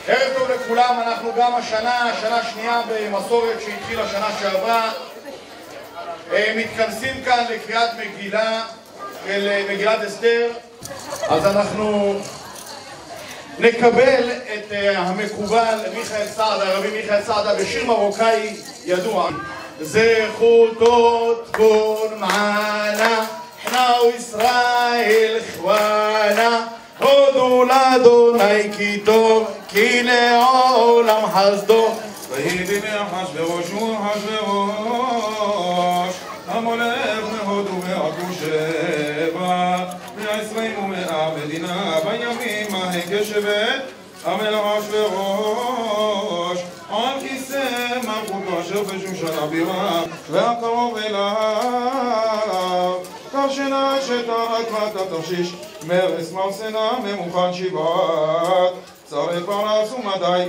ערב טוב לכולם, אנחנו גם השנה, שנה שנייה במסורת שהתחילה שנה שעברה, מתכנסים כאן לקריאת מגילה, מגילת אסתר. אז אנחנו נקבל את המקובל מיכאל סעדה, רבי מיכאל סעדה, בשיר מרוקאי ידוע. זכותו תכון מענה, חנה וישראל חואנה, הודו לאדוני כי טוב, כי לעולם חסדו. ויהי בימי אחשוורוש ואחשוורוש, המולך מהודו ומהכושבע, 120 מדינה בימים ההם כשבט, המלך אחשוורוש, על כיסא מלכותו אשר בשושן הבירה, והקרוב אליו, תרשנה שתרת ואתה תרשיש, מרס מרסנה ממוכן שבעת, צריך פרנס ומדי.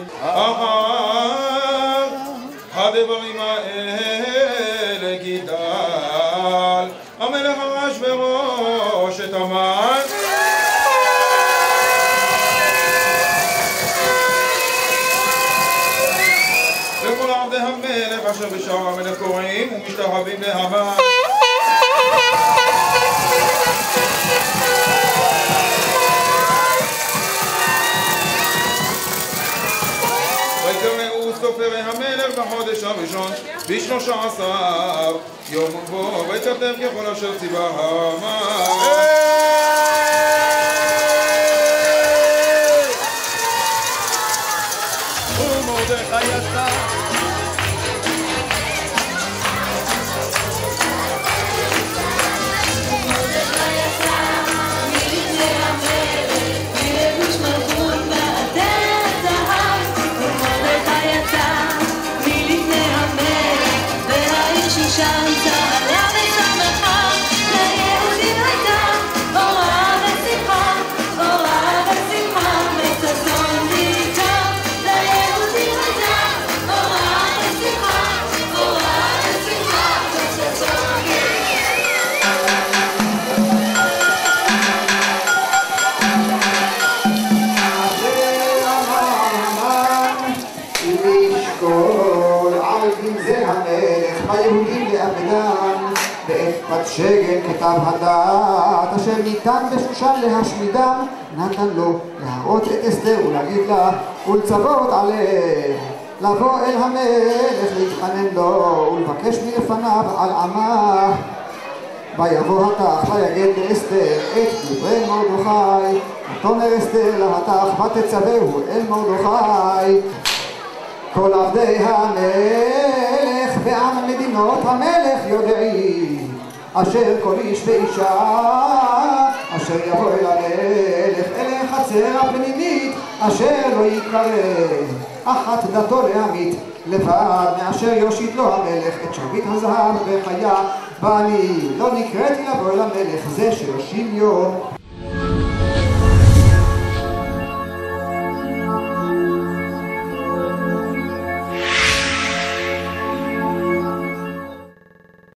אחר הדברים האלה גידל המלך אחשוורוש את המן, וכל עבדי המלך אשר בשער המלך קוראים ומשתחווים להמן. ויתפארי המלך בחודש הראשון ב13 יום ובו, ויכתב ככל אשר ציווה המן. ומרדכי יצא היהודים לאבדם, ואת בת שגן כתב הדעת אשר ניתן בשושן להשמידם, נתן לו להראות את אסתר ולהגיד לה ולצוות עליה לבוא אל המלך להתחנן לו ולבקש מלפניו על עמה. ויבוא התך ויגד לאסתר את דברי מרדכי, ותאמר אסתר להתך ותצווהו אל מרדכי. כל עבדי המלך ועם מדינות המלך יודעים, אשר כל איש ואישה אשר יבוא אל המלך אל החצר הפנימית אשר לא יקרא אחת דתו להמית לבד מאשר יושיט לו המלך את שרביט הזהב וחיה, ואני לא נקראתי לבוא אל המלך זה 30 יום.